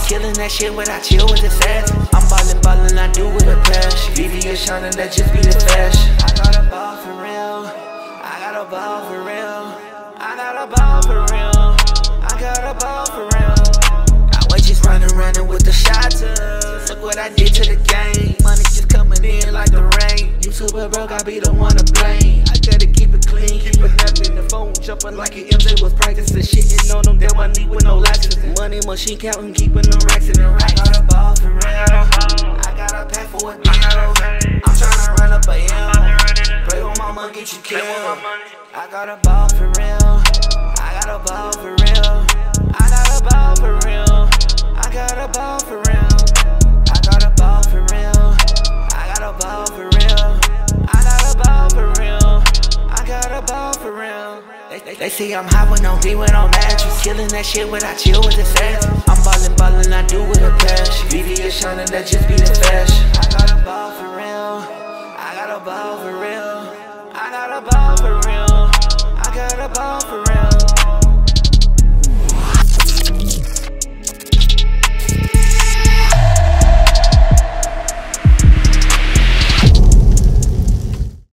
Killing that shit without chill with the sass. I'm ballin', I do with a passion. VV is shining, that just be the fashion. I got a ball for real. I got a ball for real. I got a ball for real. I got a ball for real. I was just running with the shotters. Look what I did to the game. Money just coming in like the rain. You super broke, I be the one to blame. I gotta keep it clean, keep it napping. The phone jumping like an MJ was practicing. Shitting on them damn I need with no laxes. Money machine counting, keeping them racks in the racks. I got a ball for real. I got a pack for a deal. I'm tryna run up a M. Pray on my money, get you killed. I got a ball for real. I got a ball for real. I got a ball for real. I got a ball for real. I got a ball for real. I got a ball for real. I got a ball for real. I got a ball for real. They say I'm hot when I'm deep when I'm mattress. Killing that shit without chill with the sass. I'm ballin', I do with a passion. VV is shining, that just be the fashion. I got a ball for real. I got a ball for real. I got a ball for real. I got a ball for real.